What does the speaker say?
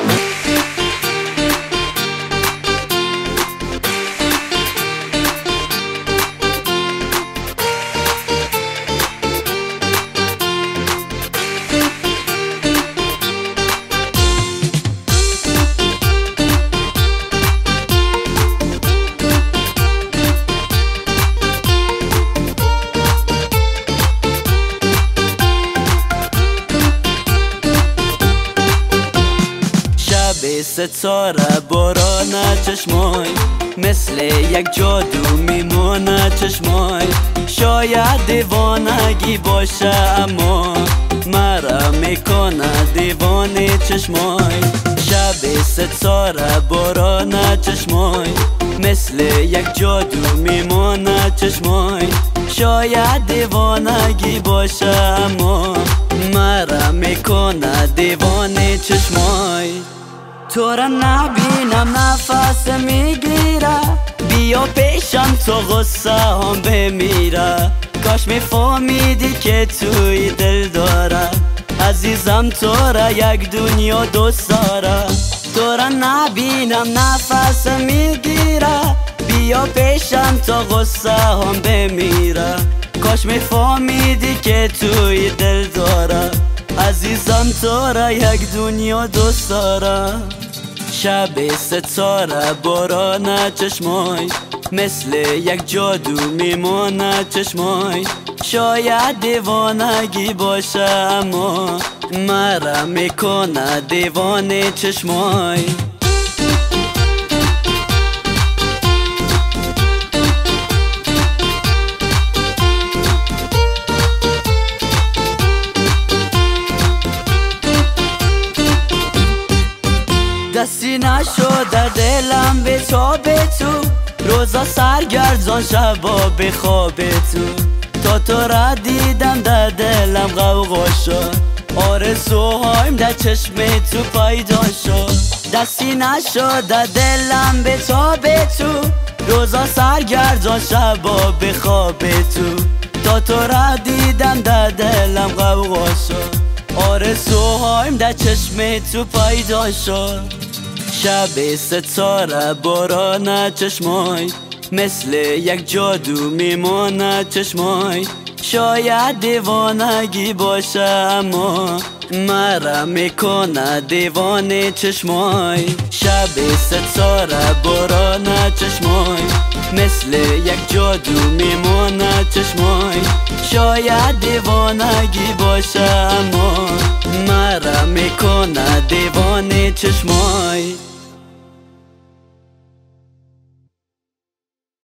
ستاره برانه چشمای، مثل یک جادو میمونه چشمای. شاید دیوانگی باشه اما مرا میکنه دیوانه چشمای. شب ستاره برانه چشمای، مثل یک جادو میمونه چشمای. شاید دیوانگی باشه اما مرا میکنه دیوانه چشمای. تو را نبینم نفس میگیره، بیا پیشم تو غصه هم بمیره. کاش میفهمیدی که توی دل داره، عزیزم تو را یک دنیا دوست داره. تو را نبینم نفس میگیره، بیا پیشم تو غصه هم بمیره. کاش میفهمیدی که توی دل داره، عزیزم تو را یک دنیا دوست داره. شب ستاره برانه چشمای، مثل یک جادو میمونه چشمای. شاید دیوانگی باشه اما مرا میکنه دیوانه چشمای. دستی نشد در دلم به تو، روزا سرگردان شبا به خواب تو را دیدم در دلم غوغا شد، آرزوهایم در چشم تو پیدا شد. دستی نشد در دلم به تو، روزا سرگردان شبا به خواب تو را دیدم در دلم غوغا شد، آرزوهایم در چشم تو پیدا شد. شب ستاره برانه چشمای، مثل یک جادو میمونه چشمای. شاید دیوانگی باشه اما مرا میکنه دیوانه چشمای. شب ستاره برانه چشمای، مثل یک جادو میمونه چشمای. شاید دیوانگی باشه اما مرا میکنه دیوانه چشمای.